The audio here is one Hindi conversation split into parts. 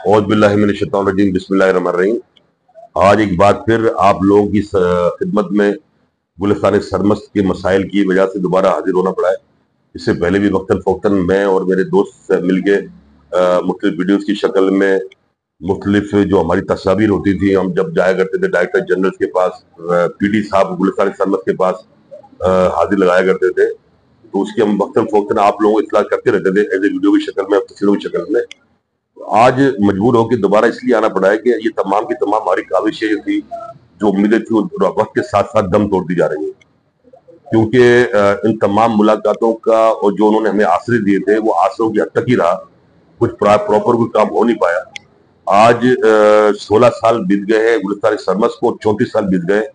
औज़ बिल्लाहि मिनश शैतानिर रजीम, बिस्मिल्लाहिर रहमानिर रहीम। आज एक बार फिर आप लोगों की खिदमत में गुलिस्तान सरमस्त के मसाइल की वजह से दोबारा हाजिर होना पड़ा है। इससे पहले भी वक्तन फ़ौक्तन मैं और मेरे दोस्त से मिलके मुख्तलिफ वीडियोज़ की शक्ल में मुख्तलिफ जो हमारी तस्वीर होती थी, हम जब जाया करते थे डायरेक्टर जनरल के पास, पीडी साहब गुलिस्तान सरमस्त के पास हाजिर लगाया करते थे, तो उसकी हम वक्तन फ़ौक्तन आप लोगों को इत्तला करते रहते थे एज ए वीडियो की शक्ल में, तस्वीरों की शक्ल में। आज मजबूर होकर दोबारा इसलिए आना पड़ा है कि ये तमाम की तमाम हमारी काविशें थी, जो उम्मीदें थी, वक्त के साथ साथ दम तोड़ती जा रही है, क्योंकि इन तमाम मुलाकातों का और जो उन्होंने हमें आसरे दिए थे वो आसरों की हद तक ही रहा, कुछ प्रॉपर कोई काम हो नहीं पाया। आज 16 साल बीत गए हैं गुलिस्तान सरमस्त को, 34 साल बीत गए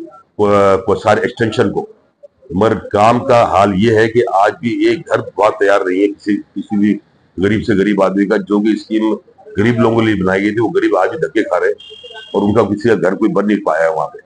सारे एक्सटेंशन को, मगर काम का हाल ये है कि आज भी एक घर बहुत तैयार नहीं है किसी भी गरीब से गरीब आदमी का। जो भी स्कीम गरीब लोगों के लिए बनाई गई थी, वो गरीब आज भी धक्के खा रहे हैं और उनका किसी का घर कोई बन नहीं पाया है वहां पे।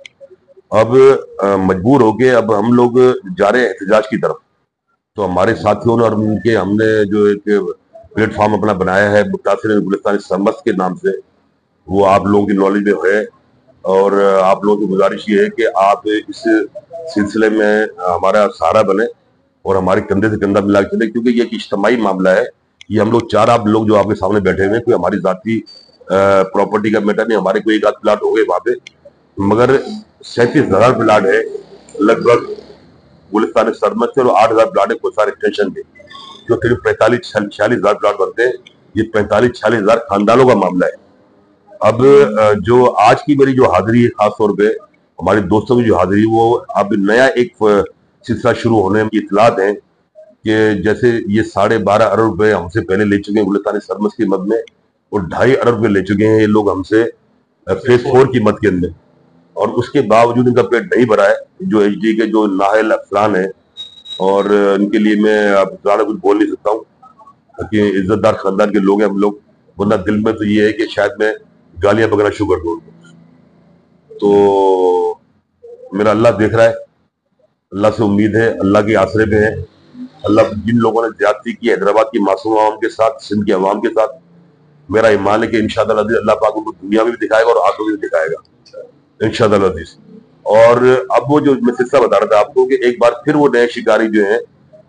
अब मजबूर होके अब हम लोग जा रहे हैं एहतजाज की तरफ। तो हमारे साथियों ने और उनके हमने जो एक प्लेटफॉर्म अपना बनाया है मुतासिर गुलिस्तान सरमस्त के नाम से, वो आप लोगों की नॉलेज में है और आप लोगों की गुजारिश ये है कि आप इस सिलसिले में हमारा सहारा बने और हमारे कंधे से कंधा मिला के चले, क्योंकि ये एक इज्तिमाई मामला है। ये हम लोग चार आप लोग जो आपके सामने बैठे हुए हैं, कोई हमारी जाती प्रॉपर्टी का मैटर नहीं, हमारे कोई एक आध प्लाट हो गए वहां पे, मगर 37,000 प्लाट है लगभग गुलिस्तान सरमस्त और 8,000 प्लाट है कोसार एक्सटेंशन के, जो करीब 45-46,000 प्लाट बनते हैं। ये 45-46,000 खानदानों का मामला है। अब जो आज की मेरी जो हाजिरी है, खास तौर पे हमारे दोस्तों की जो हाजिरी, वो अब नया एक सिलसिला शुरू होने की इतलात है कि जैसे ये 12.5 अरब रुपए हमसे पहले ले चुके हैं गुलिस्तान सरमस्त की मद में, और 2.5 अरब रुपए ले चुके हैं ये लोग हमसे फेज 4 की मद के अंदर, और उसके बावजूद इनका पेट नहीं भरा है। जो एचडी के जो नाहल अफसरान है, और इनके लिए मैं अब ज्यादा कुछ बोल नहीं सकता हूँ कि इज्जतदार खानदान के लोग हैं हम लोग, वरना दिल में तो ये है कि शायद मैं गालियां बगैर शुगर दूं। तो मेरा अल्लाह देख रहा है, अल्लाह से उम्मीद है, अल्लाह के आसरे पे है। अल्लाह जिन लोगों ने ज्यादती की हैदराबाद की मासूम आवाम के साथ, सिंध की आवाम के साथ, मेरा ईमान है कि इंशाअल्लाह अल्लाह पाक उनको दुनिया में भी दिखाएगा और आखिरत में भी दिखाएगा इंशाअल्लाह। और अब वो जो मैं किस्सा बता रहा था आपको कि एक बार फिर वो नए शिकारी जो है,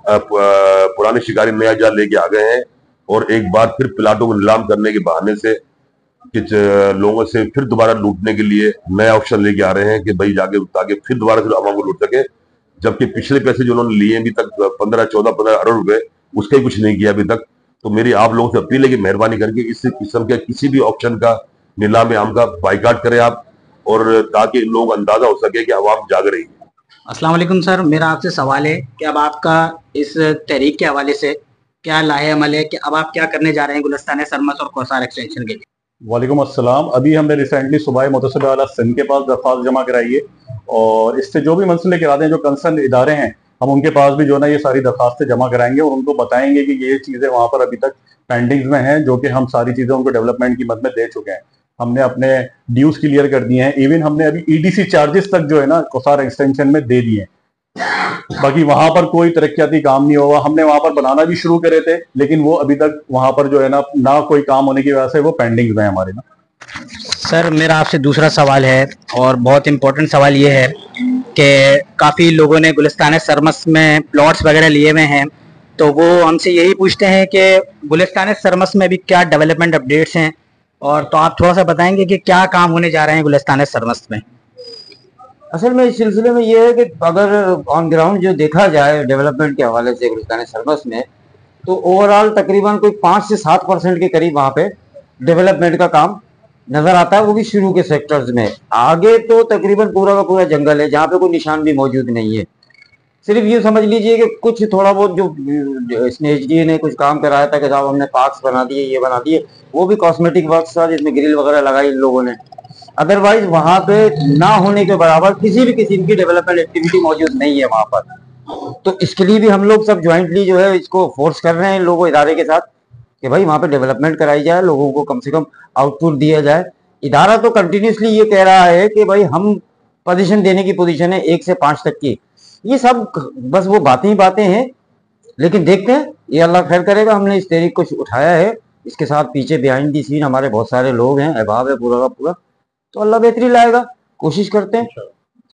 पुराने शिकारी नया जाल लेके आ गए हैं, और एक बार फिर प्लाटों को नीलाम करने के बहाने से कुछ लोगों से फिर दोबारा लूटने के लिए नया ऑप्शन लेके आ रहे हैं कि भाई जाके, ताकि फिर दोबारा से आवाम को लूट सके। जबकि पिछले पैसे जो उन्होंने लिए अभी तक 15-14-15 अरब रुपए, उसका ही कुछ नहीं किया अभी तक। तो मेरी आप लोगों से अपील है कि मेहरबानी करके इस किस्म के किसी भी ऑप्शन का, नीलाम आम का बाइकाट करें आप, और ताकि लोग अंदाजा हो सके कि आवाम जाग रही है। अस्सलाम वालेकुम सर, मेरा आपसे सवाल है कि अब आपका इस तहरीक के हवाले से क्या लाहे अमल है कि अब आप क्या करने जा रहे हैं गुलिस्तान सरमस्त और कोसार एक्सटेंशन के लिए? वालेकुम अस्सलाम। अभी हमने रिसेंटली सुबह मुतसिब आला सिंध के पास दरख्वास्त जमा कराई है, और इससे जो भी मसले करा दें, जो कंसर्न इदारे हैं, हम उनके पास भी जो ना ये सारी दरख्वास्तें जमा कराएंगे और उनको बताएंगे कि ये चीज़ें वहाँ पर अभी तक पेंडिंग्स में हैं, जो कि हम सारी चीज़ें उनको डेवलपमेंट की मद में दे चुके हैं। हमने अपने ड्यूज क्लियर कर दिए हैं, इवन हमने अभी ईडीसी चार्जेस तक जो है ना कोसार एक्सटेंशन में दे दिए हैं। बाकी वहां पर कोई तरक्याती काम नहीं हुआ। हमने वहां पर बनाना भी शुरू करे थे, लेकिन वो अभी तक वहां पर जो है ना कोई काम होने की वजह से वो पेंडिंग में है हमारे ना। सर मेरा आपसे दूसरा सवाल है, और बहुत इम्पोर्टेंट सवाल ये है कि काफ़ी लोगों ने गुलिस्तान सरमस्त में प्लॉट्स वगैरह लिए हुए हैं, तो वो हमसे यही पूछते हैं कि गुलिस्तान सरमस्त में भी क्या डेवलपमेंट अपडेट्स हैं, और तो आप थोड़ा सा बताएंगे कि क्या काम होने जा रहे हैं गुलिस्तान सरमस्त में? असल में इस सिलसिले में ये है कि अगर ऑन ग्राउंड जो देखा जाए डेवलपमेंट के हवाले से गुलिस्तान सरमस्त में, तो ओवरऑल तकरीबन कोई 5 से 7% के करीब वहाँ पे डेवलपमेंट का काम नजर आता है, वो भी शुरू के सेक्टर्स में। आगे तो तकरीबन पूरा का पूरा जंगल है, जहाँ पे कोई निशान भी मौजूद नहीं है। सिर्फ ये समझ लीजिए कि कुछ थोड़ा बहुत जो एसएचडी ने कुछ काम कराया था कि साहब हमने पार्क्स बना दिए, ये बना दिए, वो भी कॉस्मेटिक वर्क्स था जिसमें ग्रिल वगैरह लगाई इन लोगों ने। अदरवाइज वहां पे ना होने के बराबर किसी भी किस्म की डेवलपमेंट एक्टिविटी मौजूद नहीं है वहां पर। तो इसके लिए भी हम लोग सब ज्वाइंटली जो है इसको फोर्स कर रहे हैं लोगों इदारे के साथ कि भाई वहां पे डेवलपमेंट कराई जाए, लोगों को कम से कम आउटपुट दिया जाए। इदारा तो कंटिन्यूसली ये कह रहा है कि भाई हम पोजीशन देने की पोजीशन है 1 से 5 तक की। ये सब बस वो बातें ही बातें हैं, लेकिन देखते हैं, ये अल्लाह खैर करेगा। हमने इस तहरीक को उठाया है इसके साथ पीछे बिहाइंड दी सीन हमारे बहुत सारे लोग हैं, अहबाब है पूरा का पूरा। तो अल्लाह बेहतरी लाएगा, कोशिश करते हैं।